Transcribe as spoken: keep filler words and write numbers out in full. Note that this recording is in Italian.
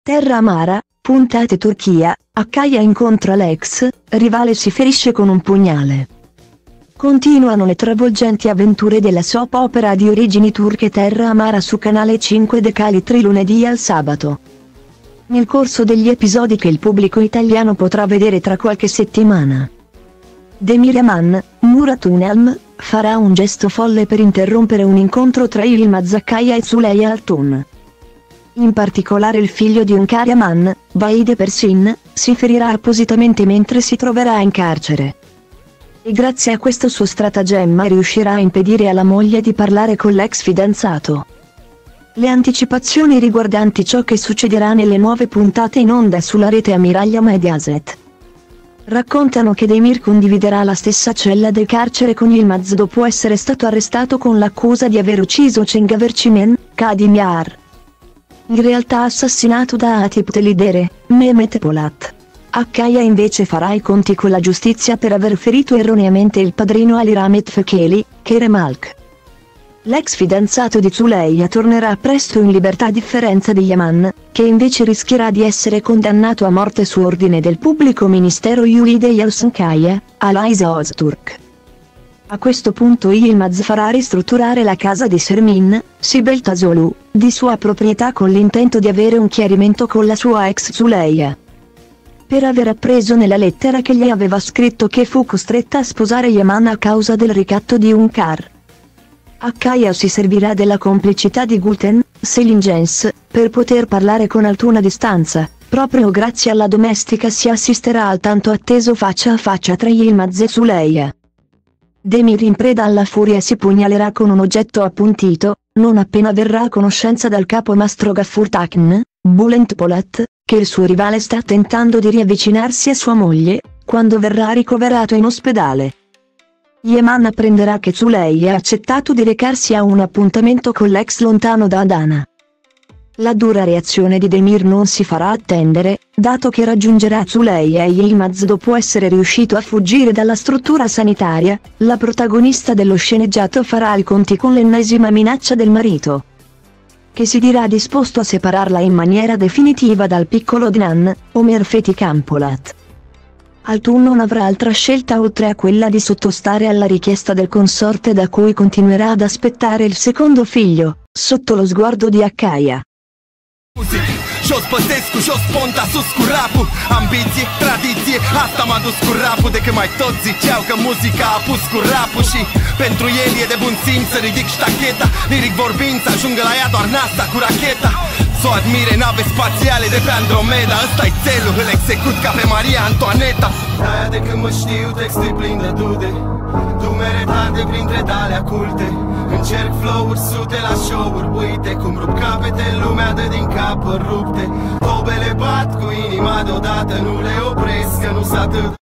Terra amara, puntate Turchia, Akkaia incontra l'ex, rivale si ferisce con un pugnale. Continuano le travolgenti avventure della soap opera di origini turche Terra amara su Canale cinque Decali tra lunedì al sabato. Nel corso degli episodi che il pubblico italiano potrà vedere tra qualche settimana, Demir Yaman, Murat Unalm, farà un gesto folle per interrompere un incontro tra Yilmaz Akkaia e Zuleyha Altun. In particolare il figlio di Hünkar Yaman, Vahide Persin, si ferirà appositamente mentre si troverà in carcere. E grazie a questo suo stratagemma riuscirà a impedire alla moglie di parlare con l'ex fidanzato. Le anticipazioni riguardanti ciò che succederà nelle nuove puntate in onda sulla rete Ammiraglia Mediaset raccontano che Demir condividerà la stessa cella del carcere con Yilmaz dopo essere stato arrestato con l'accusa di aver ucciso Cengavercimen, Kadim Yar, in realtà assassinato da Atip Telidere, Mehmet Polat. Akkaia invece farà i conti con la giustizia per aver ferito erroneamente il padrino Ali Rahmet Fekeli, Kerem Alk. L'ex fidanzato di Zuleyha tornerà presto in libertà a differenza di Yaman, che invece rischierà di essere condannato a morte su ordine del pubblico ministero Yulide Yalsankaya, Alayza Öztürk. A questo punto Yilmaz farà ristrutturare la casa di Sermin, Sibel Tazolu, di sua proprietà con l'intento di avere un chiarimento con la sua ex Zuleyha. Per aver appreso nella lettera che gli aveva scritto che fu costretta a sposare Yaman a causa del ricatto di Hünkar. Akkaia si servirà della complicità di Gülten, Selingens, per poter parlare con Altun a distanza. Proprio grazie alla domestica si assisterà al tanto atteso faccia a faccia tra Yilmaz e Zuleyha. Demir in preda alla furia si pugnalerà con un oggetto appuntito, non appena verrà a conoscenza dal capo Mastro Gaffur Takn, Bülent Polat, che il suo rivale sta tentando di riavvicinarsi a sua moglie, quando verrà ricoverato in ospedale. Yaman apprenderà che Zuleyha ha accettato di recarsi a un appuntamento con l'ex lontano da Adana. La dura reazione di Demir non si farà attendere, dato che raggiungerà Zuleyha e Yilmaz dopo essere riuscito a fuggire dalla struttura sanitaria. La protagonista dello sceneggiato farà i conti con l'ennesima minaccia del marito, che si dirà disposto a separarla in maniera definitiva dal piccolo Adnan, Omer Fethi Campolat. Altun non avrà altra scelta oltre a quella di sottostare alla richiesta del consorte, da cui continuerà ad aspettare il secondo figlio, sotto lo sguardo di Akkaia. Și-o spătesc și-o sponta sus cu rapul. Ambiție, tradiție, asta m-a dus cu rapul. De când mai toți ziceau că muzica a pus cu rapul. Și pentru el e de bun simț să ridic ștacheta. Liric vorbind să ajungă la ea doar NASA cu racheta. S-o admire nave spațiale de pe Andromeda. Ăsta-i țelul, îl execut ca pe Maria Antoaneta. De-aia de când mă știu textul plin de dude, dumere tarde printre dalea culte. Încerc flow-uri sute la show-uri. Uite cum rup capete, lumea dă din capă rupte. Tobele bat cu inima deodată, nu le opresc că nu s-atât.